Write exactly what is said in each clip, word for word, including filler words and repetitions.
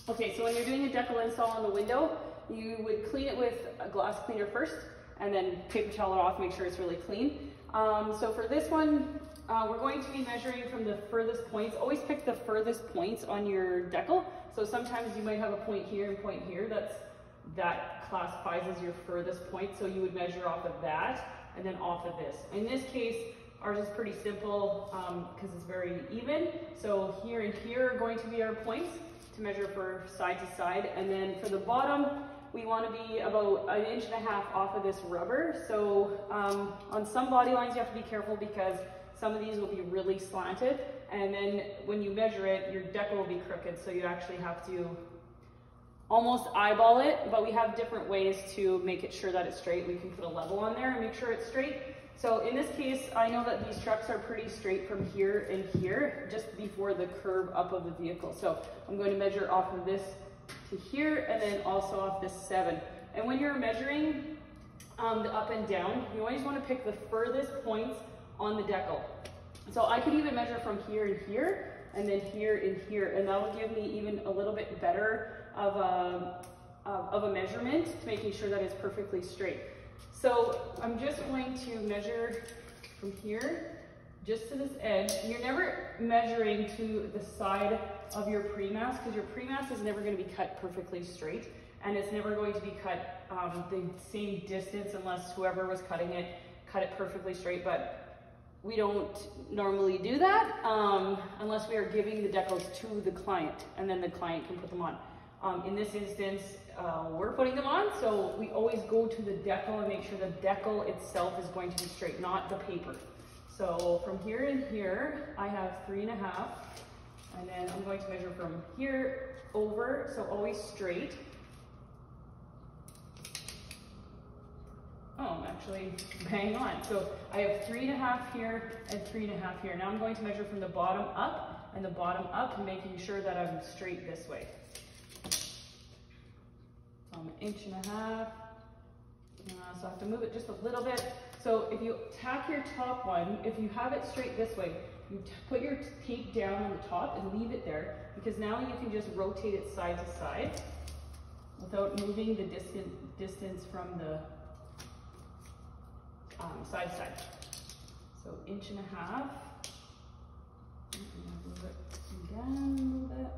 Okay, so when you're doing a decal install on the window, you would clean it with a glass cleaner first, and then paper towel it off, make sure it's really clean. Um, so for this one, uh, we're going to be measuring from the furthest points. Always pick the furthest points on your decal. So sometimes you might have a point here and point here. That's, that classifies as your furthest point. So you would measure off of that and then off of this. In this case, ours is pretty simple because um, it's very even. So here and here are going to be our points to measure for side to side. And then for the bottom, we want to be about an inch and a half off of this rubber. So um, on some body lines, you have to be careful because some of these will be really slanted. And then when you measure it, your decal will be crooked. So you actually have to almost eyeball it, but we have different ways to make it sure that it's straight. We can put a level on there and make sure it's straight. So in this case, I know that these trucks are pretty straight from here and here, just before the curve up of the vehicle. So I'm going to measure off of this to here, and then also off this seven. And when you're measuring um, the up and down, you always want to pick the furthest points on the decal. So I could even measure from here and here, and then here and here, and that will give me even a little bit better of a, of a measurement, making sure that it's perfectly straight. So I'm just going to measure from here, just to this edge. You're never measuring to the side of your pre-mass because your pre-mass is never going to be cut perfectly straight, and it's never going to be cut um, the same distance unless whoever was cutting it cut it perfectly straight. But we don't normally do that um, unless we are giving the decals to the client, and then the client can put them on. Um, in this instance, uh, we're putting them on, so we always go to the decal and make sure the decal itself is going to be straight, not the paper. So from here and here, I have three and a half, and then I'm going to measure from here over, so always straight. Oh, I'm actually bang on. So I have three and a half here and three and a half here. Now I'm going to measure from the bottom up and the bottom up, making sure that I'm straight this way. So I'm an inch and a half, uh, so I have to move it just a little bit. So if you tack your top one, if you have it straight this way, you t put your tape down on the top and leave it there, because now you can just rotate it side to side without moving the distant distance from the um, side to side. So inch and a half. Move it again a little bit.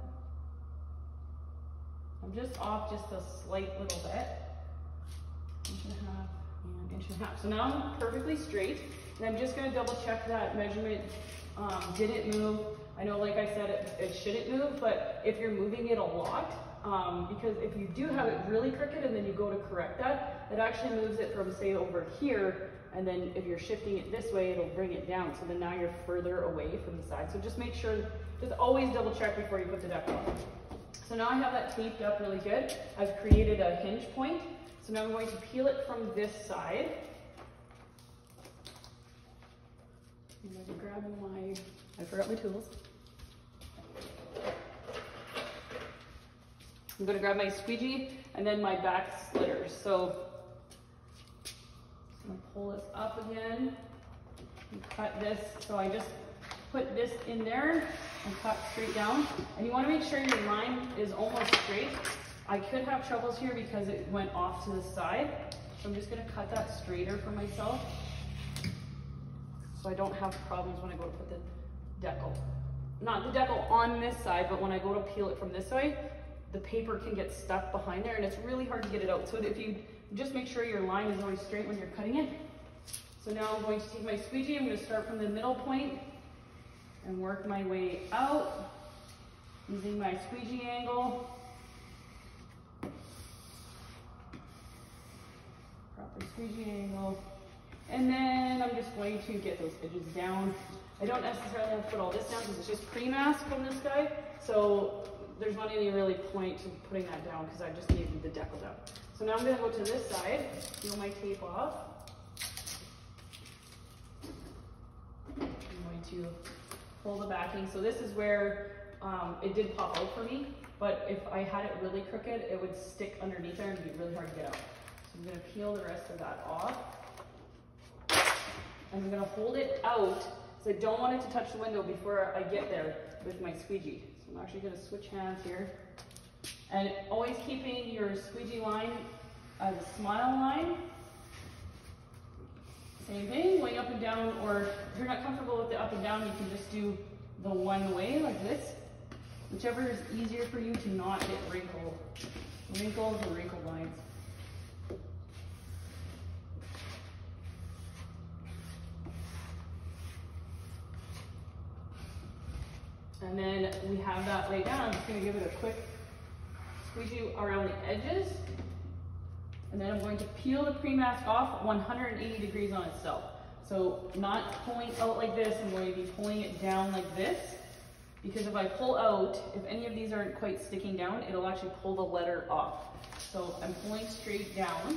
I'm just off just a slight little bit. Inch and a half and inch and a half. So now I'm perfectly straight, and I'm just going to double check that measurement um, didn't move. I know, like I said, it, it shouldn't move, but if you're moving it a lot, um, because if you do have it really crooked and then you go to correct that, it actually moves it from, say, over here, and then if you're shifting it this way, it'll bring it down. So then now you're further away from the side. So just make sure, just always double check before you put the deck on. So now I have that taped up really good. I've created a hinge point. So now I'm going to peel it from this side. I'm going to grab my, I forgot my tools. I'm going to grab my squeegee and then my back slitters. So I'm going to pull this up again and cut this. So I just put this in there and cut straight down. And you want to make sure your line is almost straight. I could have troubles here because it went off to the side. So I'm just going to cut that straighter for myself, so I don't have problems when I go to put the decal. Not the decal on this side, but when I go to peel it from this way, the paper can get stuck behind there and it's really hard to get it out. So if you just make sure your line is always straight when you're cutting it. So now I'm going to take my squeegee, I'm going to start from the middle point and work my way out using my squeegee angle. Proper squeegee angle. And then I'm just going to get those edges down. I don't necessarily have to put all this down because it's just pre-mask from this guy. So there's not any really point to putting that down because I just needed the decal down. So now I'm going to go to this side, peel my tape off. I'm going to pull the backing. So this is where um, it did pop out for me, but if I had it really crooked, it would stick underneath there and it'd be really hard to get out. So I'm going to peel the rest of that off. And I'm going to hold it out because I don't want it to touch the window before I get there with my squeegee. So I'm actually going to switch hands here And always keeping your squeegee line as a smile line. Same thing, going up and down, or if you're not comfortable with the up and down, you can just do the one way like this. Whichever is easier for you to not get wrinkle, wrinkles or wrinkle lines. And then we have that laid down. I'm just gonna give it a quick squeegee around the edges. And then I'm going to peel the pre-mask off one hundred eighty degrees on itself. So not pulling out like this, I'm going to be pulling it down like this. Because if I pull out, if any of these aren't quite sticking down, it'll actually pull the letter off. So I'm pulling straight down.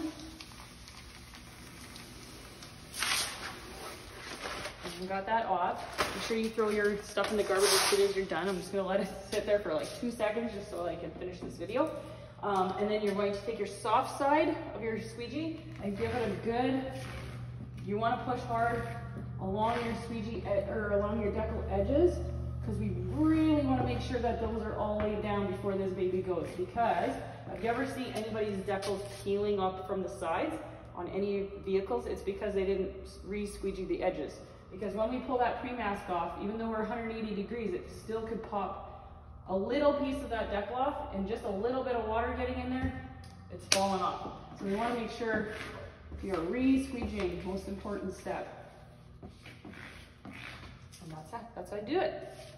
And got that off. Make sure you throw your stuff in the garbage as soon as you're done. I'm just gonna let it sit there for like two seconds just so I can finish this video. Um, and then you're going to take your soft side of your squeegee and give it a good, you want to push hard along your squeegee or along your decal edges, because we really want to make sure that those are all laid down before this baby goes. Because if you ever see anybody's decals peeling up from the sides on any vehicles, it's because they didn't re-squeegee the edges. Because when we pull that pre-mask off, even though we're one hundred eighty degrees, it still could pop a little piece of that decal off, and just a little bit of water getting in there, it's falling off. So we want to make sure you're re-squeegeeing, most important step. And that's that. That's how I do it.